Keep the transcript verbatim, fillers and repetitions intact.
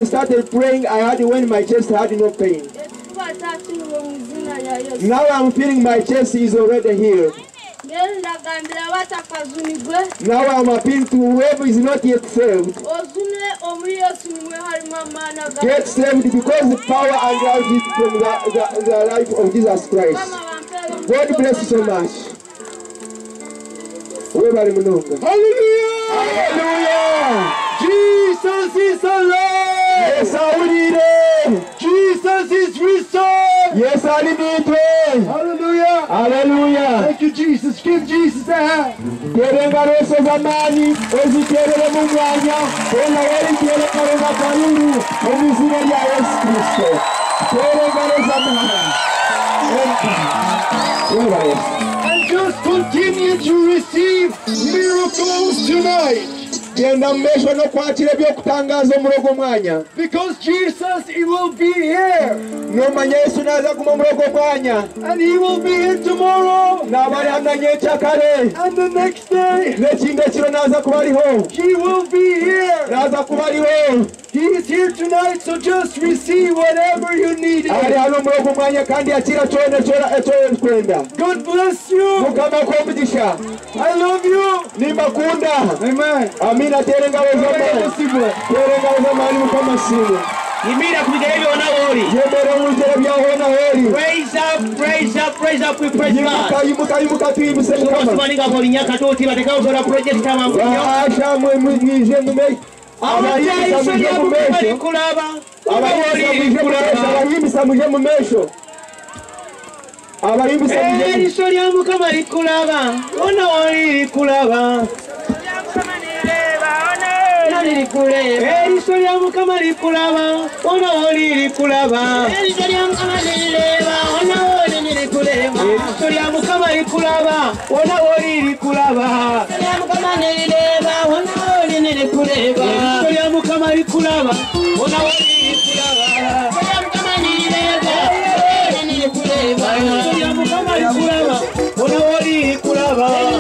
started praying, I had when my chest had no pain. Now I'm feeling my chest is already healed. Now I'm appealing to whoever is not yet saved. Get saved because the power and life is from the, the, the life of Jesus Christ. God bless you so much. Hallelujah! Hallelujah! Jesus is alive! Yes, I need it! Jesus is restored! Yes, I need it! Hallelujah! Hallelujah! Thank you, Jesus. Give Jesus a hand. And just continue to receive miracles tonight. Because Jesus, He will be here. And He will be here tomorrow. And the next day, He will be here. He is here tonight, so just receive whatever you need. God bless you. I love you. Amen. Amina. Praise up, praise up, praise up, we praise God. Kulaba.